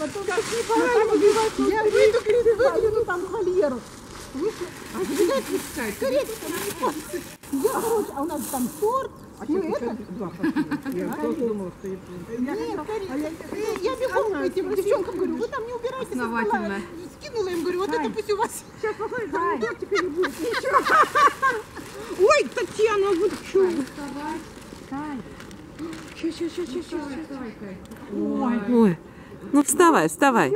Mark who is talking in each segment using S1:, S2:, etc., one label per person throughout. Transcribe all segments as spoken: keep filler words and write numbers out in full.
S1: потом я выйду, выгляну там холеру. А сбегать пускай. Скорее, я, короче, а у нас там торт. Мы это... Я просто думала, что я... Нет, я бегом к этим девчонкам говорю, вы там не убирайтесь. Основательно. Скинула им, говорю, вот это пусть у вас... Сейчас, посмотрите, там тортика не будет. Ой, Татьяна, вы что? Сейчас, сейчас, сейчас, сейчас, сейчас.
S2: Ой. Ой. Ну вставай, вставай.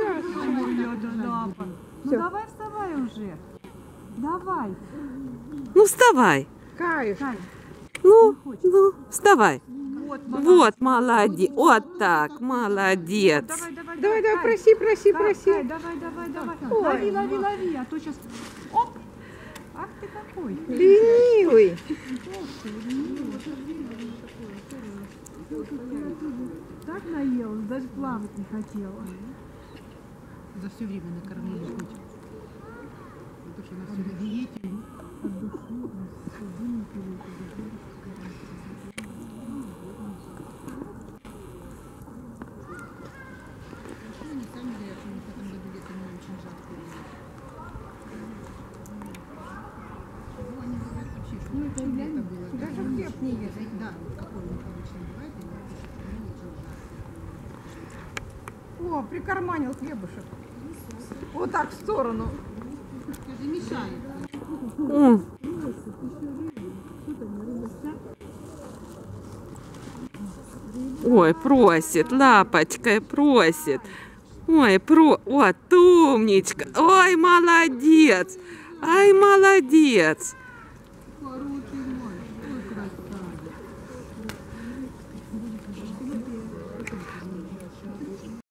S3: Ну давай вставай уже. Давай.
S2: Ну вставай.
S1: Кайф.
S2: Ну, ну, вставай. Вот, вот молодец. Вот так, молодец.
S3: Давай, давай,
S1: Давай, давай, проси, проси, проси.
S3: Давай, давай, давай. Лови, лови, лови, а то сейчас... Оп! Ах ты какой.
S1: Ленивый.
S3: Так наелась, даже плавать не хотела.
S4: За все время накормили хоть. Потому что она все на диете.
S1: Даже хлеб не ест.
S4: Да, какой у них обычно бывает.
S1: О, прикарманил хлебушек. Вот так в сторону.
S4: Это мешает.
S2: М. Ой, просит, лапочкой просит. Ой, про... Вот, умничка. Ой, молодец. Ай, молодец.